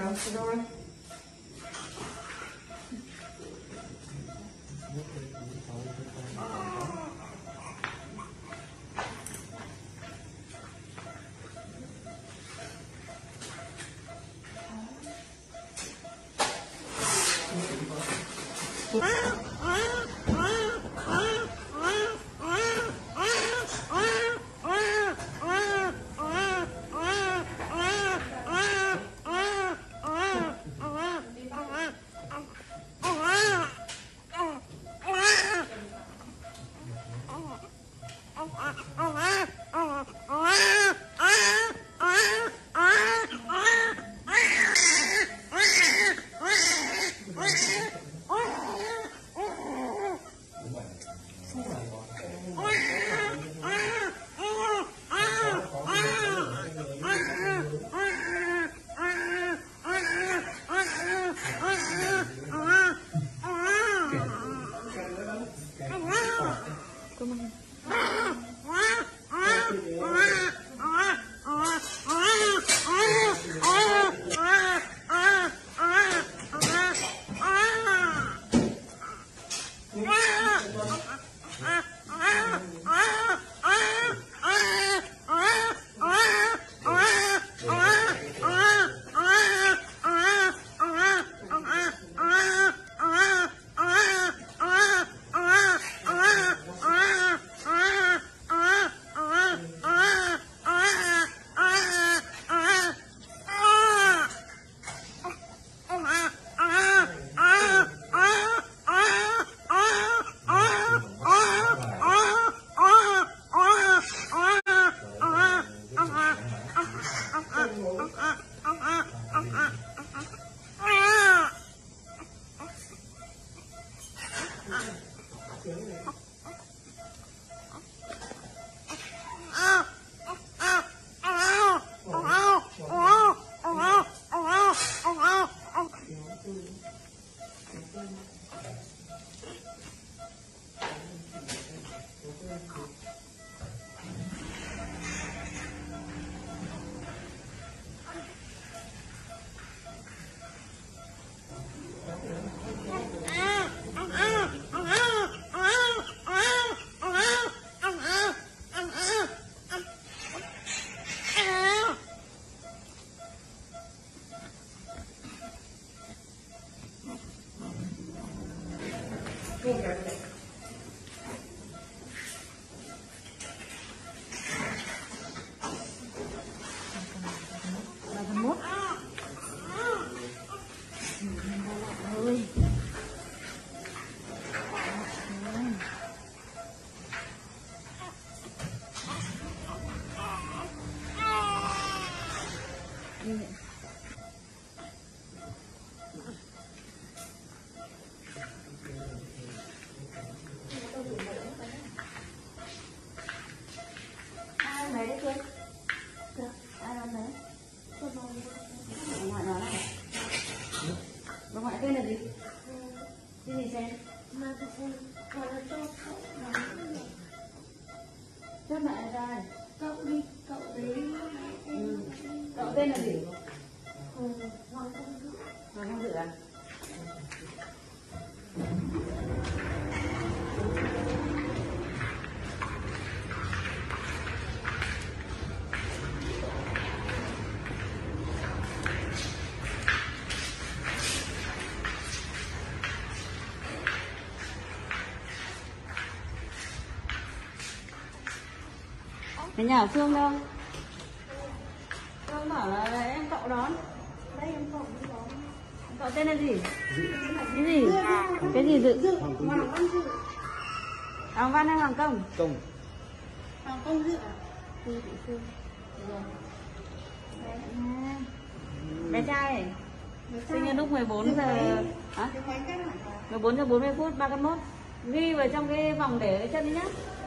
rồi. Bà ngoại tên là gì? Tên gì xem? Chốt mẹ là ai? Cậu đi, cậu đấy. Cậu tên là gì? Hoàng Công Dự. Hoàng Công Dự à? Cái nhà ở Phương đâu? Phương bảo là em cậu đón. Đây em cậu đi đón. Cậu tên là gì? Cái gì? Cái gì Dự? Hoàng Văn Dự. Hoàng Văn hay Hoàng Công? Công. Hoàng Công Dự à? Phương Thị Phương. Bé trai sinh ra lúc 14 giờ. Hả? 14 giờ 40 phút 3 cân 1. Ghi vào trong cái vòng để chân đi nhá.